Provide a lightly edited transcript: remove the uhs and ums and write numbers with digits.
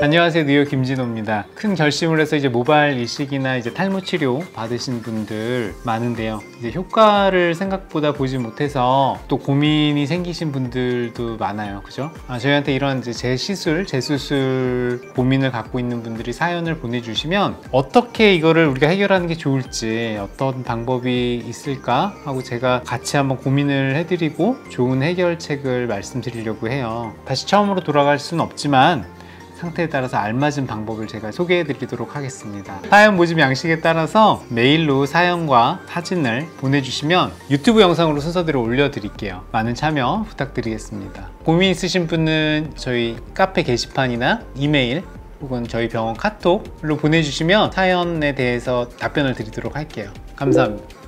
안녕하세요, 뉴욕 김진호입니다. 큰 결심을 해서 이제 모발 이식이나 이제 탈모 치료 받으신 분들 많은데요. 이제 효과를 생각보다 보지 못해서 또 고민이 생기신 분들도 많아요. 그죠? 저희한테 이런 이제 재수술 고민을 갖고 있는 분들이 사연을 보내주시면 어떻게 이거를 우리가 해결하는 게 좋을지, 어떤 방법이 있을까 하고 제가 같이 한번 고민을 해드리고 좋은 해결책을 말씀드리려고 해요. 다시 처음으로 돌아갈 수는 없지만 상태에 따라서 알맞은 방법을 제가 소개해 드리도록 하겠습니다. 사연 모집 양식에 따라서 메일로 사연과 사진을 보내주시면 유튜브 영상으로 순서대로 올려드릴게요. 많은 참여 부탁드리겠습니다. 고민 있으신 분은 저희 카페 게시판이나 이메일 혹은 저희 병원 카톡으로 보내주시면 사연에 대해서 답변을 드리도록 할게요. 감사합니다.